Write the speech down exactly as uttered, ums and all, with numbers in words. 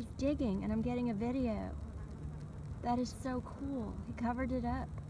He's digging and I'm getting a video. That is so cool. He covered it up.